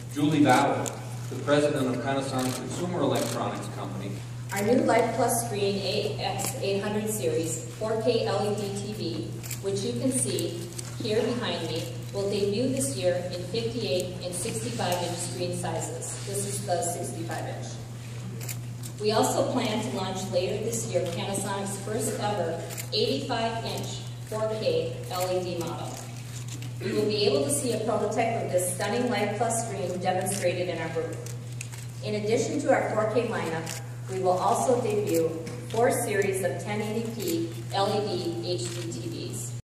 Julie Ballard, the president of Panasonic Consumer Electronics Company. Our new Life Plus Screen AX800 Series 4K LED TV, which you can see here behind me, will debut this year in 58 and 65-inch screen sizes. This is the 65-inch. We also plan to launch later this year Panasonic's first ever 85-inch 4K LED model. You will be able to see a prototype of this stunning Life Plus screen demonstrated in our booth. In addition to our 4K lineup, we will also debut 4 series of 1080p LED HD TVs.